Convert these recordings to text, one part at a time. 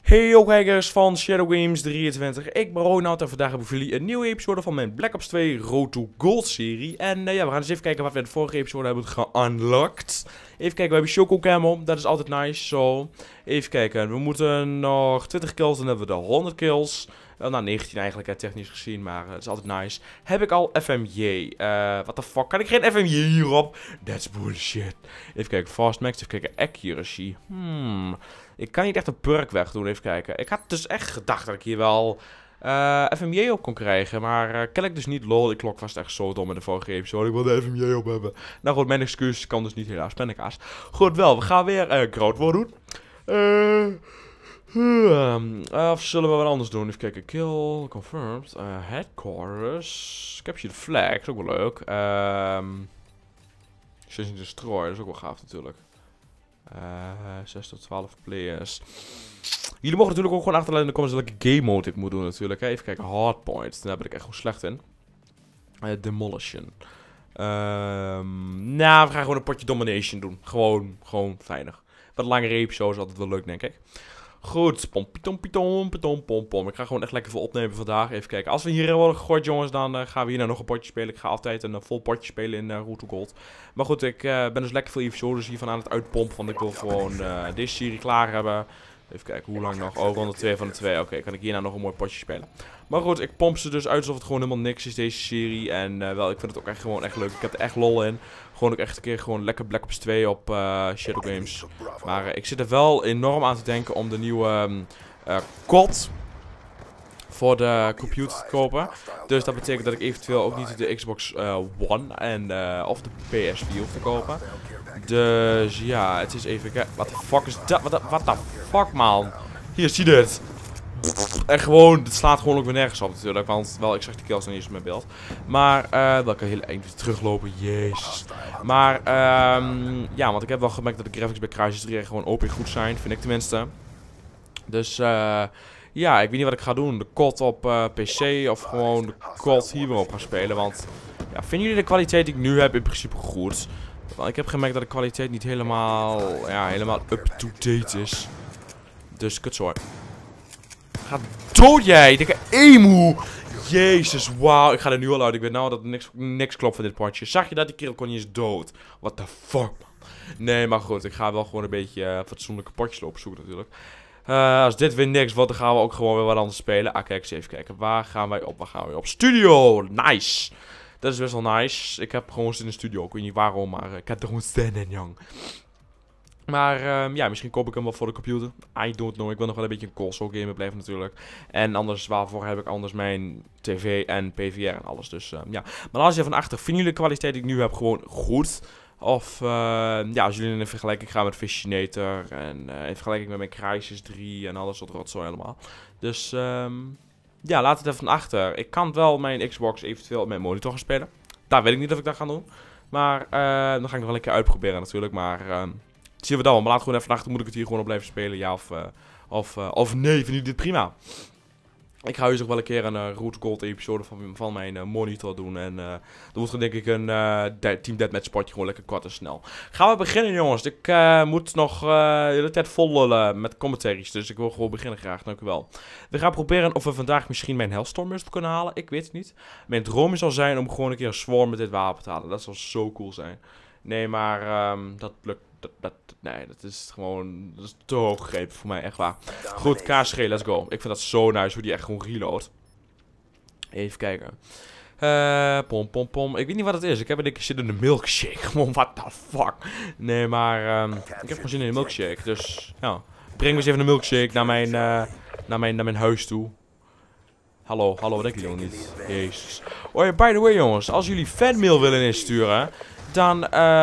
Hey yo kijkers van Shadow Games 23, ik ben Ronald en vandaag hebben we voor jullie een nieuwe episode van mijn Black Ops 2 Road to Gold serie. En ja, we gaan eens even kijken wat we in de vorige episode hebben geunlocked. Even kijken, we hebben Choco Camel, dat is altijd nice, zo. Even kijken, we moeten nog 20 kills, dan hebben we de 100 kills. Nou, 19 eigenlijk, technisch gezien, maar het is altijd nice. Heb ik al FMJ? What the fuck, kan ik geen FMJ hierop? That's bullshit. Even kijken, Fast Max, even kijken, Accuracy. Ik kan niet echt een perk wegdoen, even kijken. Ik had dus echt gedacht dat ik hier wel FMJ op kon krijgen, maar ken ik dus niet, lol. Ik klok vast echt zo dom in de vorige episode. Ik wil de FMJ op hebben. Nou goed, mijn excuus kan dus niet helaas, pindakaas. Goed wel, we gaan weer Ground War doen. Of zullen we wat anders doen? Even kijken. Kill, confirmed. Headquarters. Capture the flag, is ook wel leuk. Search and destroy, dat is ook wel gaaf natuurlijk. 6 tot 12 players. Jullie mogen natuurlijk ook gewoon achterlaten in de comments welke game mode ik moet doen natuurlijk. Even kijken, hardpoint. Daar ben ik echt gewoon slecht in. Demolition. Nou, we gaan gewoon een potje domination doen. Gewoon veilig. Wat langere episodes is altijd wel leuk, denk ik. Goed, pom. Ik ga gewoon echt lekker veel opnemen vandaag. Even kijken. Als we hier worden gegooid, jongens, dan gaan we hier nog een potje spelen. Ik ga altijd een vol potje spelen in Road to Gold. Maar goed, ik ben dus lekker veel episodes hiervan aan het uitpompen. Want ik wil gewoon deze serie klaar hebben. Even kijken, hoe lang nog? Oh, ronde 2 van de 2. Oké, kan ik hierna nog een mooi potje spelen. Maar goed, ik pomp ze dus uit alsof het gewoon helemaal niks is, deze serie. En wel, ik vind het ook echt gewoon echt leuk. Ik heb er echt lol in. Gewoon ook echt een keer gewoon lekker Black Ops 2 op Shadow Games. Maar ik zit er wel enorm aan te denken om de nieuwe COD voor de computer te kopen. Dus dat betekent dat ik eventueel ook niet de Xbox One en of de PS4 hoef te kopen. Dus ja, het is even kijken. Wat de fuck is dat? Wat de fuck, man? Hier, zie dit. En gewoon, het slaat gewoon ook weer nergens op natuurlijk. Want wel, ik zag de kills nog niet eens in mijn beeld. Maar, wel kan heel eind teruglopen. Jezus. Maar, ja, want ik heb wel gemerkt dat de graphics bij Crysis 3 gewoon OP goed zijn. Vind ik tenminste. Dus, ja, ik weet niet wat ik ga doen. De COD op PC of gewoon de COD hier weer op gaan spelen. Want, ja, vinden jullie de kwaliteit die ik nu heb in principe goed? Want ik heb gemerkt dat de kwaliteit niet helemaal up-to-date is. Dus, kutzooi. Ga dood jij, dikke emu! Jezus, wauw. Ik ga er nu al uit. Ik weet nou dat niks klopt van dit potje. Zag je dat? Die kerel kon niet eens dood. What the fuck, man. Nee, maar goed. Ik ga wel gewoon een beetje fatsoenlijke potjes lopen zoeken natuurlijk. Als dit weer niks wordt, dan gaan we ook gewoon weer wat anders spelen. Ah, kijk eens even kijken. Waar gaan wij op? Studio! Nice! Dat is best wel nice. Ik heb gewoon zin in de studio. Ik weet niet waarom, maar ik heb er gewoon zin in, jong. Maar ja, misschien koop ik hem wel voor de computer. I don't know. Ik wil nog wel een beetje een console gamer blijven natuurlijk. En anders, waarvoor heb ik anders mijn tv en PVR en alles. Dus ja. Maar als je van achter, vinden jullie de kwaliteit die ik nu heb gewoon goed? Of ja, als jullie in een vergelijking gaan met Fishinator en in vergelijking met mijn Crysis 3 en alles wat rotzooi allemaal. Dus ja, laat het even van achter. Ik kan wel mijn Xbox eventueel op mijn monitor gaan spelen. Daar weet ik niet of ik dat ga doen. Maar dan ga ik nog wel een keer uitproberen natuurlijk. Maar zien we dan wel. Maar laat gewoon even achter. Moet ik het hier gewoon op blijven spelen? Ja of nee? Vinden jullie dit prima? Ik ga dus nog wel een keer een Road to Gold episode van mijn monitor doen. En dan wordt er denk ik een Team Deathmatch spotje gewoon lekker kort en snel. Gaan we beginnen, jongens. Ik moet nog de hele tijd vol lullen met commentaries. Dus ik wil gewoon beginnen graag. Dank u wel. We gaan proberen of we vandaag misschien mijn Hellstorm Mist kunnen halen. Ik weet het niet. Mijn droom zal zijn om gewoon een keer een Swarm met dit wapen te halen. Dat zal zo cool zijn. Nee, maar dat lukt. Nee, dat is gewoon. Dat is te hoog gegrepen voor mij, echt waar. Goed, KSG, let's go. Ik vind dat zo nice hoe die echt gewoon reload. Even kijken. Pom. Ik weet niet wat het is. Ik heb een dikke zin in de milkshake. Gewoon, what the fuck. Nee, maar ik heb gewoon zin in een milkshake. Dus ja, breng me eens even een milkshake naar mijn huis toe. Hallo, wat denken jullie nog niet? Jezus. Oh ja, by the way, jongens, als jullie fanmail willen insturen, dan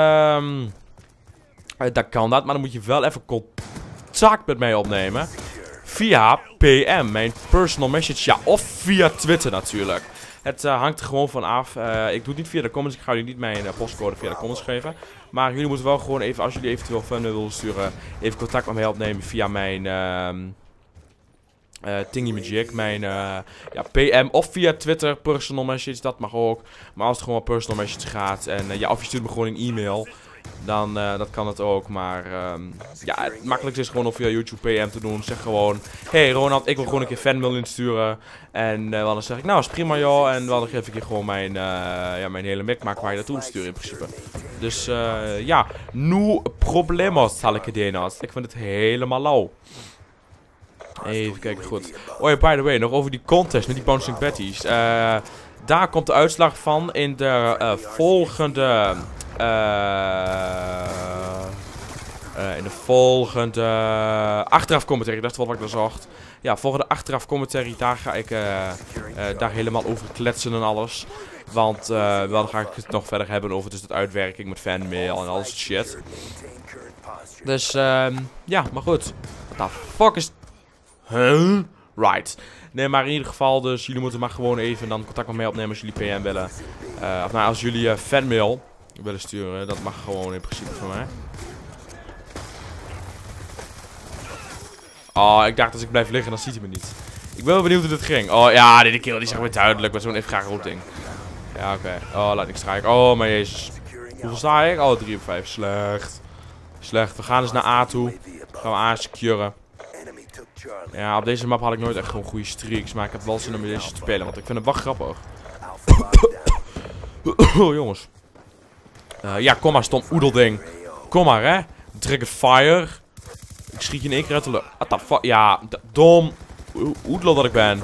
dan kan dat, maar dan moet je wel even contact met mij opnemen. Via PM, mijn personal message. Ja, of via Twitter natuurlijk. Het hangt er gewoon van af. Ik doe het niet via de comments. Ik ga jullie niet mijn postcode via de comments geven. Maar jullie moeten wel gewoon even, als jullie eventueel fan willen sturen, even contact met mij opnemen via mijn Thingy Magic, mijn PM of via Twitter, personal message, dat mag ook. Maar als het gewoon personal message gaat en ja, of je stuurt me gewoon een e-mail. dan dat kan het ook. Maar ja, het makkelijkste is gewoon om via YouTube PM te doen. Zeg gewoon, hey Ronald, ik wil gewoon een keer fanmail insturen. En dan zeg ik, nou is prima joh. En dan geef ik je gewoon mijn, ja, mijn hele mikmak waar je naartoe moet sturen in principe. Dus ja, no problemos, zal ik het doen. Ik vind het helemaal lauw. Even kijken, goed. Oh ja, by the way, nog over die contest met die Bouncing Betties. Daar komt de uitslag van in de volgende... in de volgende achteraf commentary. Dat is wat ik daar zocht. Ja, volgende achteraf commentary. Daar ga ik daar helemaal over kletsen en alles. Want dan ga ik het nog verder hebben over dus de uitwerking met fanmail en al dat shit. Dus ja, maar goed. What the fuck is... Huh? Right. Nee, maar in ieder geval dus, jullie moeten maar gewoon even dan contact met mij opnemen als jullie PM willen. Of nou, als jullie fanmail willen sturen, dat mag gewoon in principe van mij. Oh, ik dacht als ik blijf liggen, dan ziet hij me niet. Ik ben wel benieuwd hoe dit ging. Oh ja, deze kerel die zegt weer duidelijk met zo'n even graag roep ding. Ja, oké. Oh, laat ik strijken. Oh, maar jezus. Hoeveel sta ik? Oh, 3 op 5. Slecht. Slecht. We gaan dus naar A toe. Gaan we A securen. Ja, op deze map had ik nooit echt gewoon goede streaks. Maar ik heb wel zin om deze te spelen. Want ik vind het wel grappig. Oh, jongens. Ja, kom maar, stom oedelding. Kom maar, hè. Dragon Fire. Ik schiet je in één keer uit de lucht. What the fuck? Ja, dom. Oedel dat ik ben.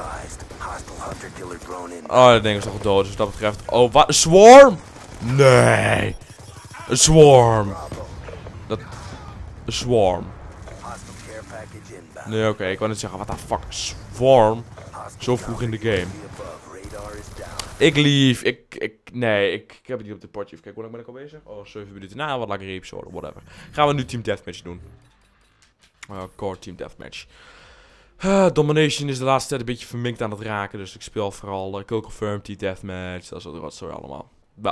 Oh, dat ding is toch dood. Dus wat dat betreft. Oh, wat? Een swarm? Nee. Een swarm. Dat... Een swarm. Nee, oké. Ik wou net zeggen, what the fuck? Swarm? Zo vroeg in de game. Ik lief. Nee, ik heb het niet op dit potje. Even kijken, hoe lang ben ik al bezig? Oh, 7 minuten. Nou, wat langere episode, whatever. Gaan we nu Team Deathmatch doen. Core Team Deathmatch. Domination is de laatste tijd een beetje verminkt aan het raken. Dus ik speel vooral Kill Confirm, Team Deathmatch. Dat is wat zo allemaal.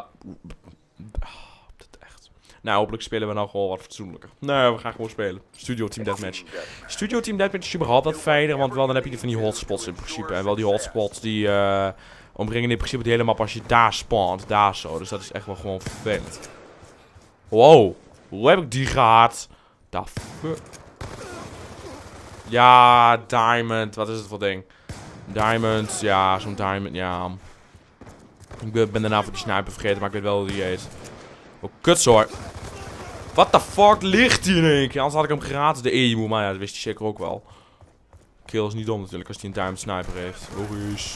Echt. Nou, hopelijk spelen we nou gewoon wat fatsoenlijker. Nee, we gaan gewoon spelen. Studio Team Deathmatch. Studio Team Deathmatch is überhaupt wat fijner. Want wel, dan heb je van die hotspots in principe. En wel die hotspots die omringen in principe de hele map als je daar spawnt. Daar zo. Dus dat is echt wel gewoon vervelend. Wow. Hoe heb ik die gehad? Da fuck. Ja, diamond. Wat is het voor ding? Diamond. Ja, zo'n diamond. Ja. Ik ben daarna voor die sniper vergeten, maar ik weet wel hoe die heet. Oh, kutzooi. What the fuck ligt die in één keer? Anders had ik hem geraden, de emu. Maar ja, dat wist hij zeker ook wel. Kill is niet dom natuurlijk als hij een diamond sniper heeft. Logisch.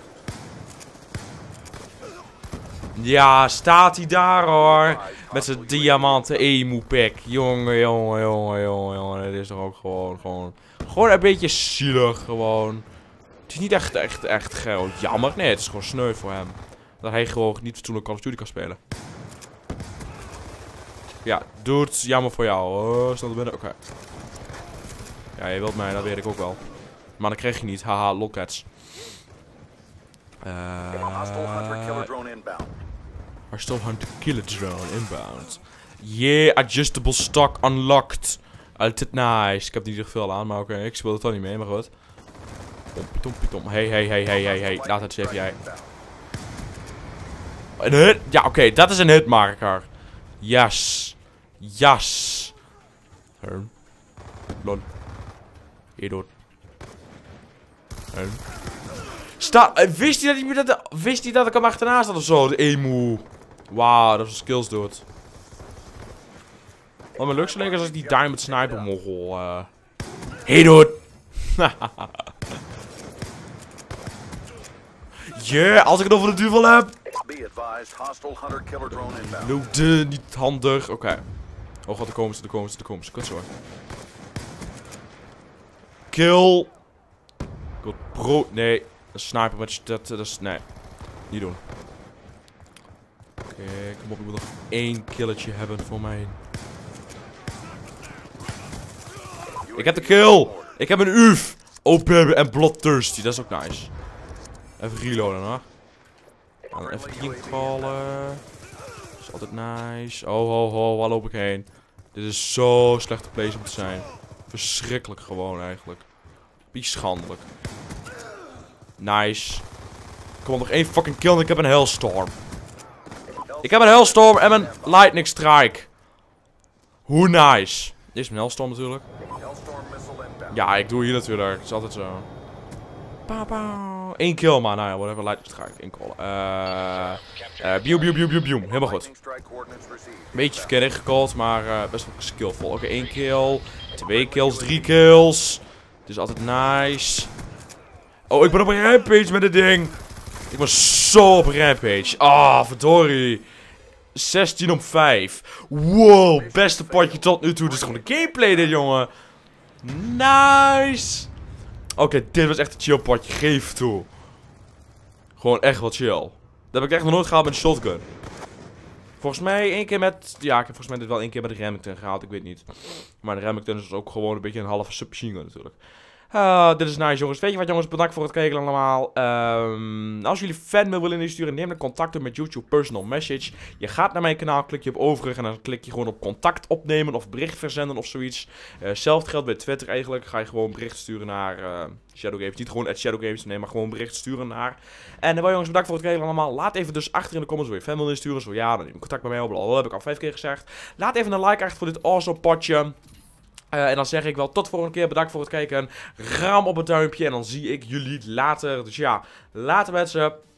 Ja, staat hij daar hoor. Met zijn diamanten emu pack. Jongen. Dit is toch ook gewoon een beetje zielig gewoon. Het is niet echt gewoon jammer. Nee, het is gewoon sneu voor hem. Dat hij gewoon niet fatsoenlijk Call of Duty kan spelen. Ja, dude, jammer voor jou. Oh, snel binnen. Oké. Ja, je wilt mij, dat weet ik ook wel. Maar dat kreeg je niet. Haha, lolcats. Hostile Hunter Killer Drone inbound. Yeah, adjustable stock unlocked. Altijd nice. Ik heb niet zoveel aan, maar oké, ik speel het dan niet mee, maar goed. Tom. Hey. Laat het eens even jij. Een hit? Ja, oké, dat is een hitmarker. Yes. Lol. Hier dood. Wist hij dat ik hem achterna zat of zo? De emu. Wauw, dat is een skills dood. Wat mijn luxe leek is als ik die diamond sniper mogel. Hey dude. Yeah, als ik het over de duvel heb. No, niet handig. Oké. Oh god, de komens. Kut zo. Kill. God, bro. Nee. Een sniper met dat is... Nee. Niet doen. Oké, kom op. Ik wil nog 1 killetje hebben voor mij. Ik heb de kill. Ik heb een UF. Oh baby, en bloodthirsty. Dat is ook nice. Even reloaden hoor. Dan even team callen. Dat is altijd nice. Oh, waar loop ik heen? Dit is zo slechte place om te zijn. Verschrikkelijk gewoon eigenlijk. Beetje schandelijk. Nice. Kom op, nog 1 fucking kill en ik heb een Hellstorm. Ik heb een Hellstorm en een Lightning Strike. Hoe nice. Eerst een Hellstorm natuurlijk. Ja, ik doe hier natuurlijk. Het is altijd zo. Pauw. 1 kill, maar nou ja, whatever. Lightning strike. 1 kill. Bium. Helemaal goed. Beetje verkeerd ingecallt, maar best wel skillvol. Oké, 1 kill. 2 kills, 3 kills. Het is altijd nice. Oh, ik ben op een rampage met dit ding. Ik was zo op een rampage. Ah, verdorie. 16 op 5. Wow, beste potje tot nu toe. Dit is gewoon een gameplay dit, jongen. Nice. Oké, dit was echt een chill potje. Geef toe. Gewoon echt wel chill. Dat heb ik echt nog nooit gehaald met een shotgun. Volgens mij 1 keer met... Ja, ik heb volgens mij dit wel 1 keer met de Remington gehaald. Ik weet niet. Maar de Remington is ook gewoon een beetje een halve submachine gun natuurlijk. Dit is nice, jongens. Weet je wat, jongens? Bedankt voor het kijken allemaal. Als jullie fanmail willen insturen, neem dan contact op met YouTube Personal Message. Je gaat naar mijn kanaal, klik je op overig en dan klik je gewoon op contact opnemen of bericht verzenden of zoiets. Hetzelfde geldt bij Twitter eigenlijk. Ga je gewoon bericht sturen naar Shadow Games. Niet gewoon Shadow Games, nee, maar gewoon bericht sturen naar. En wel, jongens, bedankt voor het kijken allemaal. Laat even dus achter in de comments, wil je fanmail insturen? Zo ja, dan neem contact met mij op. Dat heb ik al 5 keer gezegd. Laat even een like achter voor dit awesome potje. En dan zeg ik wel tot volgende keer. Bedankt voor het kijken. Raam op het duimpje. En dan zie ik jullie later. Dus ja, later mensen.